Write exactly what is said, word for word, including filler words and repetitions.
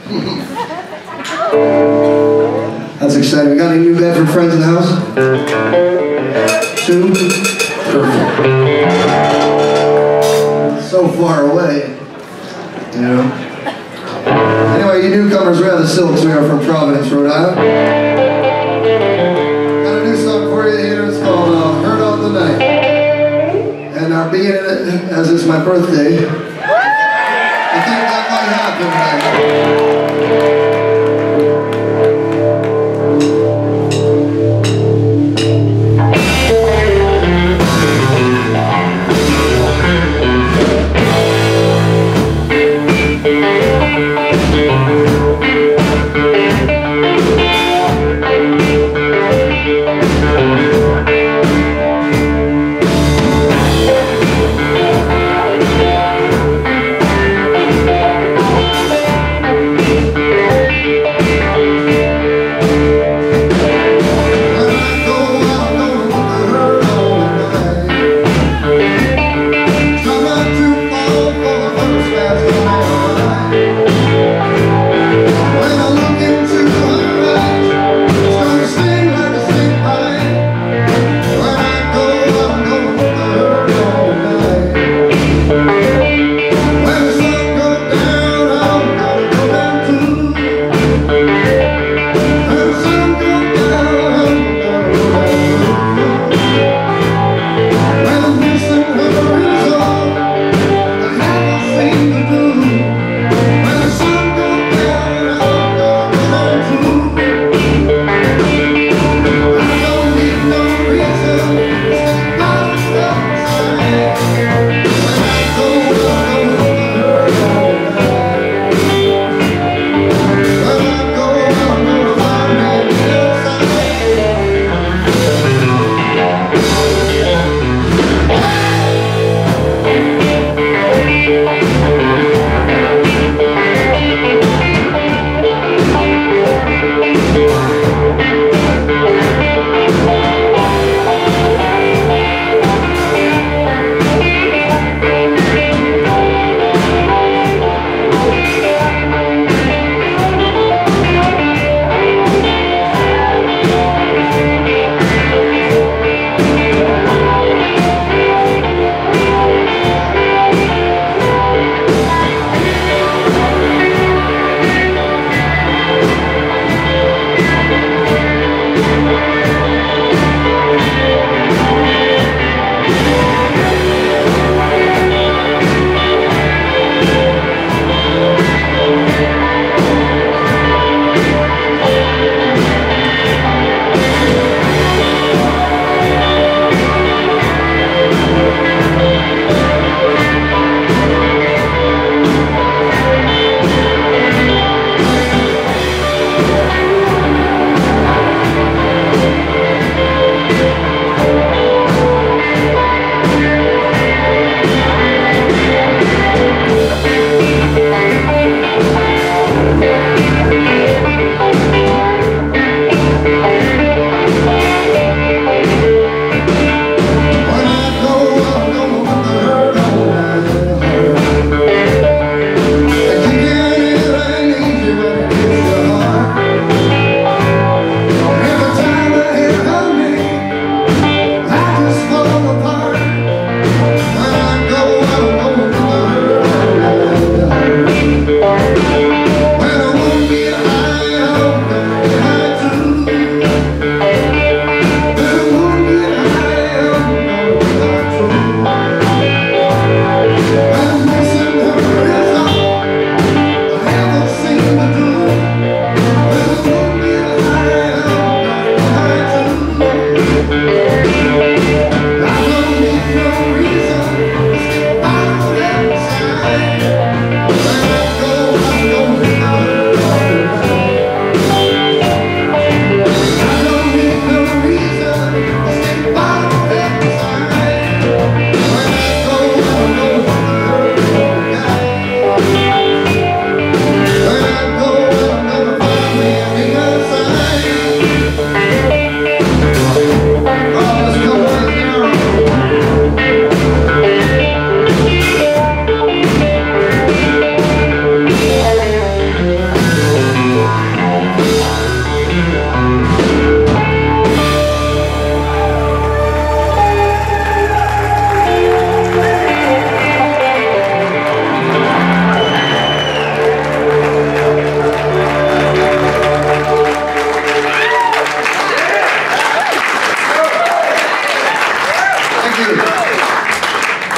That's exciting. We got any New Bedford friends in the house? Two? Perfect. So far away, you know. Anyway, you newcomers, we are the Silks. We are from Providence, Rhode Island. Got a new song for you here. It's called uh, Hurt on the Night. And our being in it, as it's my birthday, I think that might happen.